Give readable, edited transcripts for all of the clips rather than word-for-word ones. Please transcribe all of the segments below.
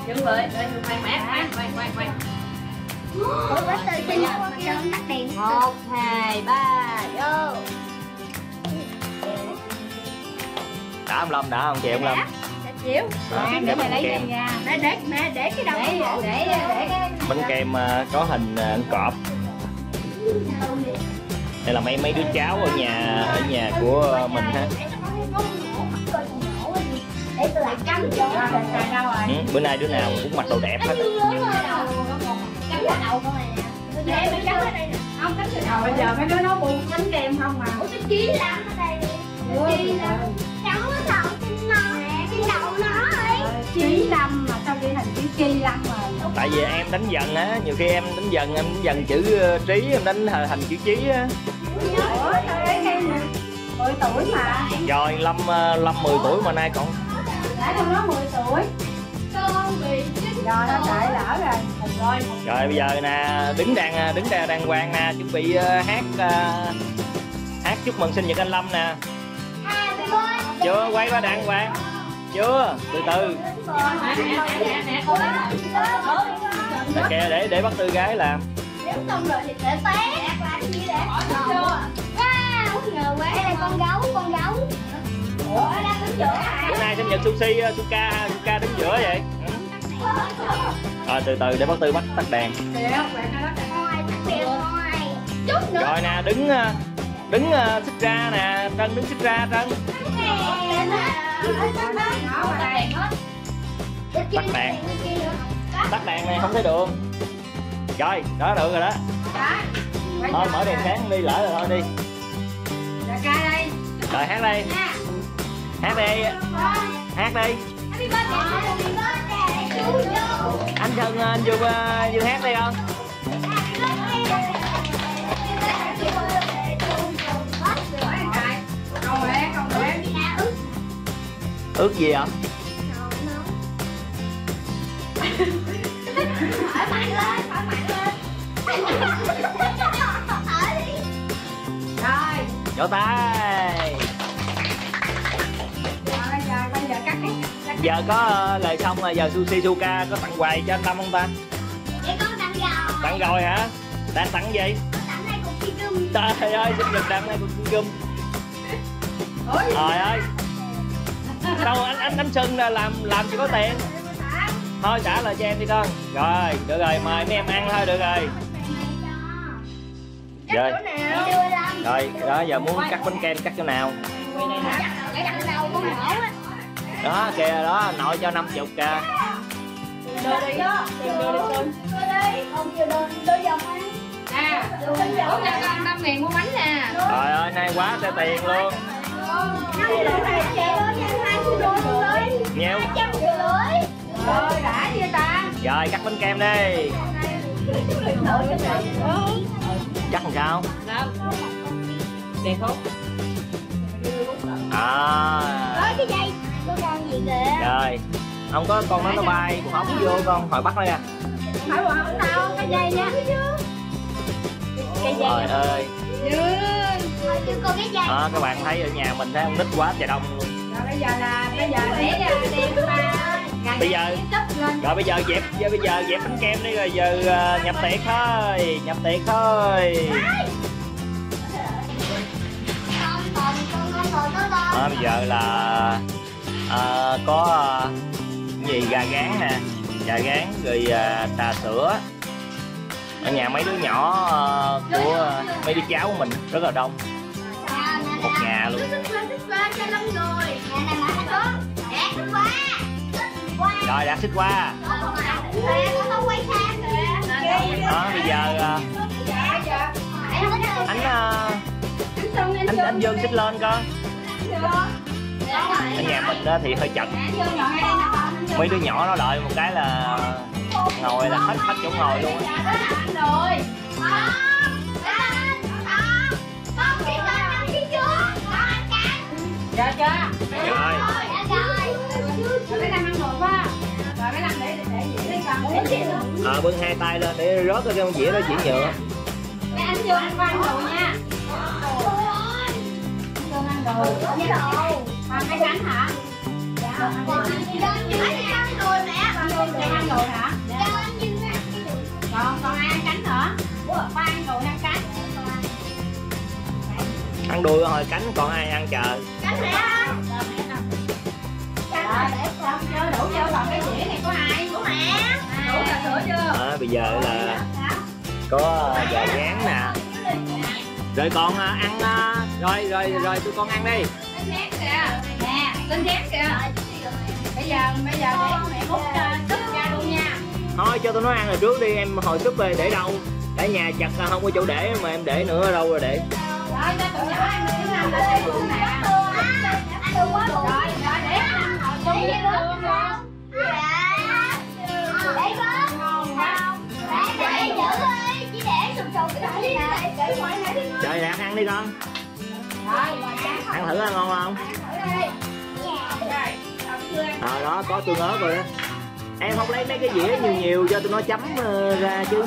Chuẩn bị, khoan. Ủa bắt từ trên tắt đèn. 1, 2, 3, vô. Đã ông Lâm, đã không chị ông Lâm? Chịu. Để mày lấy dây ra. Để cái đầu để cái bánh kem có hình cọp. Đây là mấy đứa cháu ở nhà của mình ha. Bữa nay đứa nào cũng mặc đồ đẹp hết. Không cắm đầu bây giờ mấy đứa nó buồn bánh kem không mà. Ủa cái chí lắm ở đây nè. Chí lắm. Cháu nó đầu trên đầu nó ấy. Chí Lâm mà sao ghi hình chữ Chi Lâm mà. Tại vì em đánh dần á, nhiều khi em đánh dần chữ trí, em đánh thành chữ chí á. Ủa sao đấy em 10 tuổi mà. Rồi Lâm 10 tuổi mà nay còn. Đã trong nó 10 tuổi. Rồi nó chạy lỡ rồi. Rồi bây giờ nè, đứng đàng hoàng nè, chuẩn bị hát chúc mừng sinh nhật anh Lâm nè. Chưa, quay qua đàng hoàng. Chưa, từ từ. Kìa, để bắt Tư gái làm. Nếu xong rồi thì sẽ té. Wow, ngờ quá. Đây là con gấu. Ủa, đang đứng giữa hả? Bữa nay sinh nhật Suka đứng giữa vậy. Rồi từ từ để bắt Tư tắt đèn. Rồi nè, đứng xích ra nè, Trân đứng xích ra Trân. Tắt đèn này không thấy đường. Rồi, đó được rồi đó. Thôi mở đèn sáng đi, lỡ rồi thôi đi. Rồi hát đi. Hát đi. Anh Trân, anh vừa hát đi không? Ước gì ạ? Thở mạnh lên. Rồi. Vỗ tay. Bây giờ cắt đi. Giờ có lời xong rồi, giờ Suka có tặng quà cho anh Lâm không ta? Dạ con tặng rồi. Tặng rồi hả? Đang tặng gì? Tặng đây cục kim cơm. Trời ơi, sinh nhật đam này cục kim cơm. Trời ơi. Sao anh Xuân làm chỉ có tiền. Thôi trả lời cho em đi con. Rồi, được rồi, mời mấy em ăn thôi, được rồi. Rồi, đó giờ muốn cắt bánh kem cắt chỗ nào? Đó kìa, đó nội cho 50 kìa. Đưa đi Xuân. Không chưa đưa vòng ăn. À, uống cho con 5.000 mua bánh nè. Trời ơi, nay quá xe tiền luôn. Nhiều. Rồi đã vậy ta. Rồi cắt bánh kem đi. Chắc làm sao? Tiền khúc. Cái dây của con gì kìa. Rồi, không có con nó bay, cũng không vô con, hỏi bắt nó ra. Hỏi bọn không tao cái dây nha. Cái dây. Trời ơi. Hỏi chưa cô cái dây. Các bạn thấy ở nhà mình thấy con nít quá trời đông luôn. Rồi bây giờ để đem bây giờ dẹp bánh kem đi, rồi giờ nhập tiệc thôi. Bây giờ là có gì gà rán nè, rồi trà sữa. Ở nhà mấy đứa nhỏ của mấy đứa cháu của mình rất là đông, một nhà luôn. Rồi đã xích qua. Bây giờ anh Dương xích lên con. Ở nhà mình đó thì hơi chật, mấy đứa nhỏ nó đợi một cái là ngồi là hết chỗ ngồi luôn á. Dạ chưa? Rồi. Mấy Lâm ăn đồ quá. Rồi mấy Lâm để dĩa đi con. Bưng hai tay lên để rót cái dĩa đó, dĩa nhựa. Mấy anh chưa ăn ăn đồ nha. Chưa ăn đồ. Mấy bánh hả? Dạ. Ăn rồi mẹ. cho ăn rồi hả? Cho anh Dương ăn cái được. Còn ai ăn cánh hả? Ba ăn rồi ăn cánh. Ăn đuôi hồi cánh còn ai ăn chờ. Cánh hả? Rồi, để con chưa đủ vô còn cái dĩa này có ai? Của mẹ. Đủ trà sữa chưa? Bây giờ là có gà rán nè. Rồi con ăn rồi tụi con ăn đi. Lên rán kìa. Nè, lên rán kìa. Bây giờ để mẹ múc súp ra luôn nha. Thôi cho tụi nó ăn rồi trước đi em, hồi súp về để đâu? Để nhà chặt không có chỗ để mà em để nữa ở đâu rồi để. Rồi cho tụi nhỏ ăn miếng ăn lên đây luôn nè. Rồi để ăn ngồi chung với luôn không? Để con. Ngon quá. Để giữ đi. Chỉ để sụp sụp cái này nè. Để ngoài này đi con. Trời Đạt ăn đi con. Rồi Ăn thử ngon không? Rồi đó có tương ớt rồi đó. Em không lấy mấy cái dĩa nhiều cho tụi nó chấm ra chứ.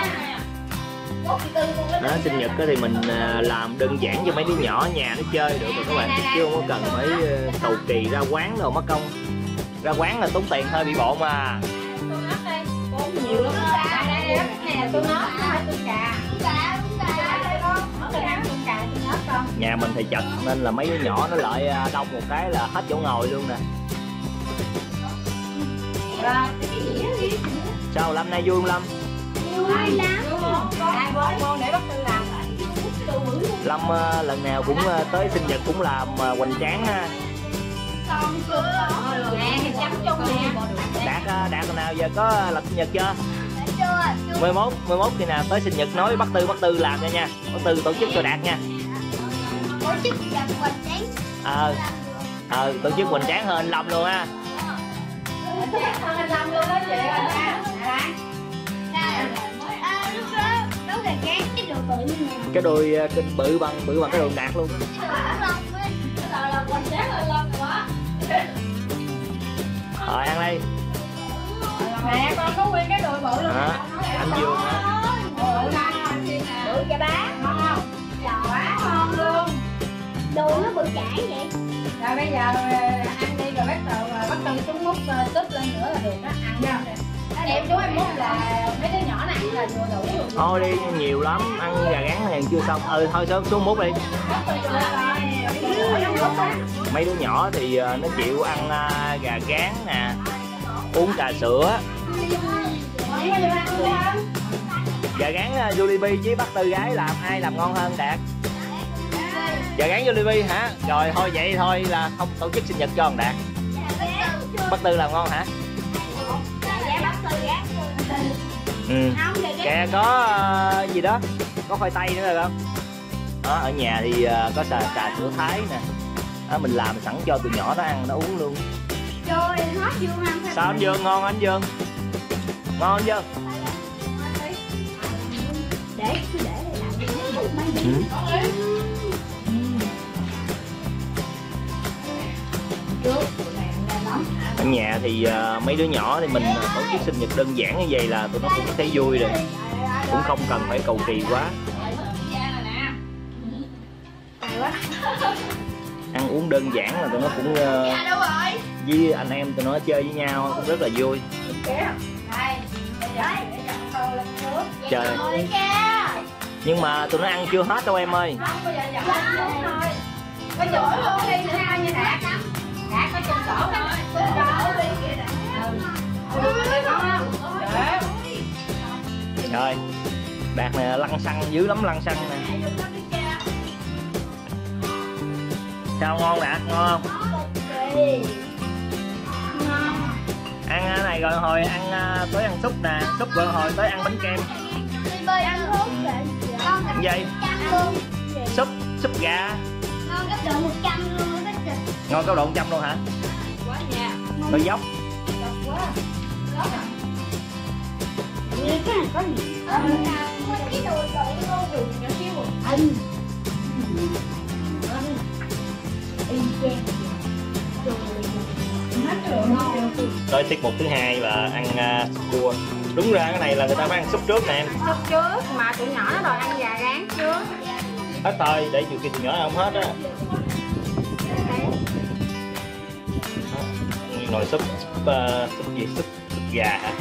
Đó, sinh nhật thì mình làm đơn giản cho mấy đứa nhỏ ở nhà nó chơi được rồi các bạn, chứ không có cần phải cầu kỳ ra quán đâu mất công. Ra quán là tốn tiền hơi bị bộn mà. nhiều lắm. Đây này là tôi nói phải tôi cà. Nhà mình thì chật nên là mấy đứa nhỏ nó lại đông một cái là hết chỗ ngồi luôn nè. Sao Lâm nay vui không Lâm? Vui lắm. Ngon để bắt Tư làm. Lâm lần nào cũng tới sinh nhật cũng làm hoành tráng ha. Nè thì chấm chung nè. Đạt nào giờ có lập sinh nhật chưa? Chưa. 11 khi nào tới sinh nhật nói Bác Tư làm nha. Bác Tư tổ chức cho Đạt nha. Tổ chức gặp hoành tráng. Tổ chức hoành tráng hơn anh Lâm luôn ha. Hơn anh Lâm luôn đó chị ơi. Lúc đó đấu gà rán cái đồ bự như này. Cái đùi bự bằng cái đùi Đạt luôn. Rồi ăn đi. Mẹ con có nguyên cái đùi bự luôn. Anh Dương hả? Bự chà bá ngon không? Quá ngon luôn. Đùi nó bự chảy vậy. Rồi bây giờ ăn đi rồi bắt Tư xuống múc súp lên nữa là được đó, ăn nha. Em chú em múc là mấy đứa nhỏ này ăn là vừa đủ luôn. Thôi đi nhiều lắm, ăn gà rán này chưa xong. Thôi sớm xuống múc đi. Mấy đứa nhỏ thì nó chịu ăn gà rán nè, uống trà sữa. Gà rán Jollibee với Bác Tư gái làm ai làm ngon hơn Đạt? Gà rán Jollibee hả? Rồi thôi vậy thôi là không tổ chức sinh nhật cho thằng Đạt. Bác Tư làm ngon hả? Ừ. Kìa có gì đó, có khoai tây nữa rồi không? Đó, ở nhà thì có trà sữa Thái nè. Đó, mình làm sẵn cho tụi nhỏ nó ăn nó uống luôn. Trời hết Dương ăn. Sao anh Dương ngon anh Dương? Ngon chưa? Để lại. Ở nhà thì mấy đứa nhỏ thì mình tổ chức sinh nhật đơn giản như vậy là tụi nó cũng thấy vui rồi, cũng không cần phải cầu kỳ quá. Ăn uống đơn giản là tụi nó cũng với anh em tụi nó chơi với nhau cũng rất là vui. Trời, nhưng mà tụi nó ăn chưa hết đâu em ơi. Có chỗ luôn đi nữa ăn như Đạt. Đạt có trong sổ đó. Rồi, Đạt này lăn xăng dữ lắm, lăn xăng nè. Sao ngon Đạt, ngon không? Ăn cái này rồi hồi ăn tới ăn súp nè, súp rồi hồi tới ăn bánh kem. Ăn thuốc con Vậy súp gà ngon cấp độ 100 luôn đó. ngon cấp độ 100 luôn hả? Quá nha. Rồi dốc. Cái này có gì? Cái đùi bự luôn rồi nhỏ xíu. Anh. Tới tiết mục thứ hai là ăn súp cua. Đúng ra cái này là người ta phải ăn súp trước nè em. Súp trước mà tụi nhỏ nó đòi ăn gà rán trước. Hết thôi, để chiều kia tụi nhỏ không hết á. Nồi súp Gà hả?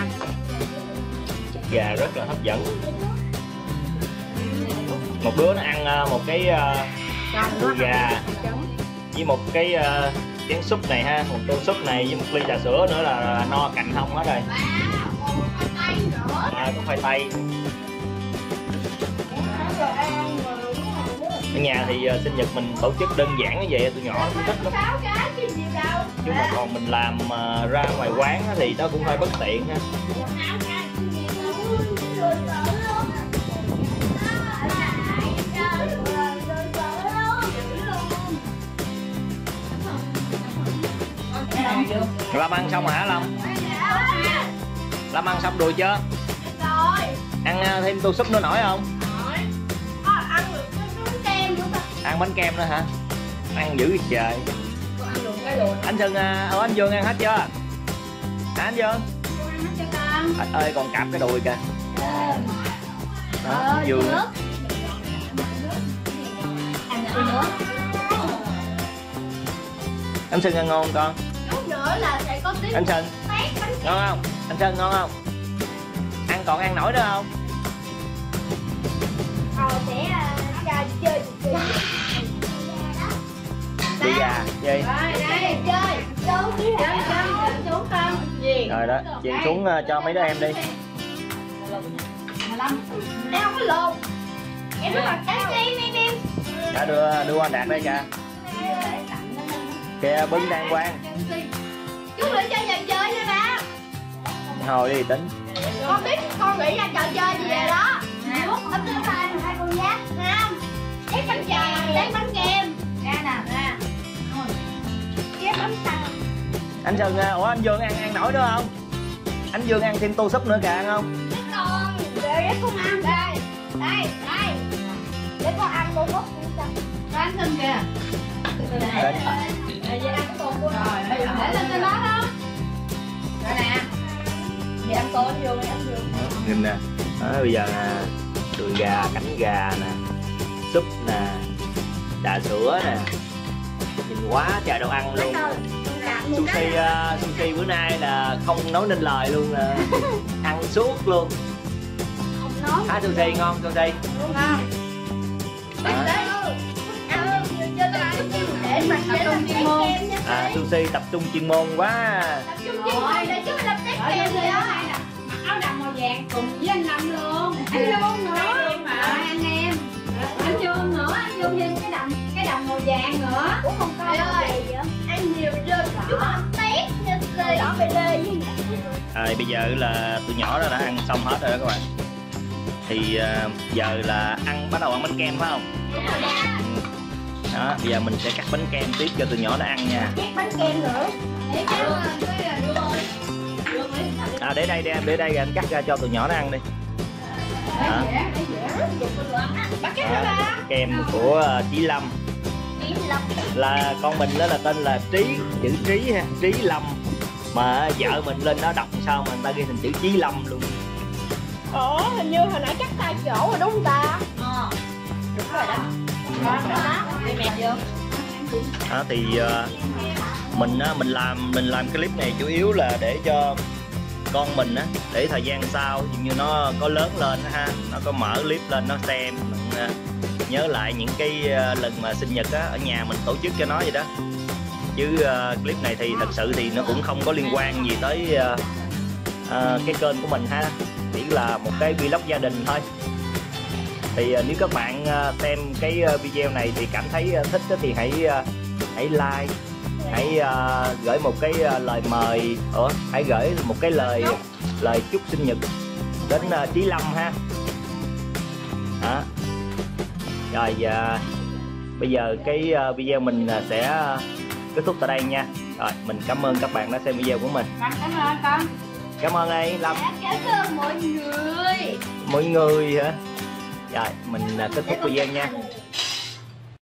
Gà rất là hấp dẫn. Một đứa nó ăn một cái đùi gà với một cái chén súp này ha, một tô súp này với một ly trà sữa nữa là no cạnh hông hết rồi. Có khoai tây. Ở nhà thì sinh nhật mình tổ chức đơn giản như vậy, tụi nhỏ cũng thích lắm. Chứ mà còn mình làm ra ngoài quán thì nó cũng hơi bất tiện ha. Lâm ăn xong hả Lâm? Lâm ăn xong đùi chưa? Ăn thêm tô súp nữa nổi không? Ăn bánh kem nữa hả? Ăn dữ trời. Anh Sơn, anh Dương ăn hết chưa? Hả anh Dương? Anh ơi còn cạp cái đùi kìa. Đó, Dương. Anh Sơn ăn ngon con? Nữa là sẽ có tiếng anh Sơn ngon không? Anh Sơn ngon không? Ăn còn ăn nổi nữa không? Sẽ chơi Đi gà chơi. Rồi đó, chị xuống cho mấy đứa em đi. Em không có lồn. Em rất là em. Đã đưa anh Đạt đây kìa. Kìa bưng đàng hoàng. Chú nghĩ cho nhà chơi nha ba. Thôi đi tính. Con biết con nghĩ ra trò chơi gì vậy đó. Ấm thứ hai con nhát. Không. Ép bánh trà, ép bánh kem. Ra nè. Ép bánh xào. Anh Sơn, ủa anh Dương ăn nổi nữa không? Anh Dương ăn thêm tô súp nữa kìa, ăn không? Con, để con ăn đây. Đây. Để con ăn tô súp nữa. Anh Sơn kìa. Vậy ăn cái tô của rồi. Để lên trên đó đó. Rồi nè. Vậy ăn tô anh Dương đi, anh Dương. Nhìn nè. Đó, bây giờ đùi gà, cánh gà nè, súp nè, trà sữa nè. Nhìn quá trời đồ ăn luôn. Sushi bữa nay là không nói nên lời luôn, là ăn suốt luôn. Hả sushi ngon sushi? Sushi tập trung chuyên môn quá. Để chú làm test kem rồi đó. Mặc áo đầm màu vàng cùng với anh Lâm luôn. Anh Dương nữa. Anh em. Anh Dương nữa, anh Dương thêm cái đầm màu vàng nữa. Ủa không có gì vậy? Ăn nhiều rơi chú ăn test nha xì. Đỏ bê lê với bây giờ là tụi nhỏ đã ăn xong hết rồi đó các bạn. Thì giờ là bắt đầu ăn bánh kem phải không? Đó, bây giờ mình sẽ cắt bánh kem tiếp cho tụi nhỏ nó ăn nha. cắt bánh kem nữa. Để đây anh cắt ra cho tụi nhỏ nó ăn đi. Đó. Kem của Chí Lâm. Là con mình đó là tên là Trí, chữ Trí ha, Trí Lâm. Mà vợ mình lên đó đọc sao mà người ta ghi thành chữ Chí Lâm luôn. Ủa, hình như hồi nãy cắt tay chỗ rồi đúng không ta? Đúng rồi đó. Đó thì mình làm clip này chủ yếu là để cho con mình á, để thời gian sau như nó có lớn lên ha, nó có mở clip lên nó xem, mình nhớ lại những cái lần mà sinh nhật á ở nhà mình tổ chức cho nó vậy đó. Chứ clip này thì thật sự thì nó cũng không có liên quan gì tới cái kênh của mình ha, chỉ là một cái vlog gia đình thôi. Thì nếu các bạn xem cái video này thì cảm thấy thích thì hãy like, hãy gửi một cái lời mời, hãy gửi một cái lời chúc sinh nhật đến Chí Lâm ha. Đó. Rồi bây giờ cái video mình sẽ kết thúc tại đây nha. Rồi mình cảm ơn các bạn đã xem video của mình. Cảm ơn con. Cảm ơn đây Lâm. Cảm ơn mọi người. Mọi người hả? Rồi mình kết thúc video nha.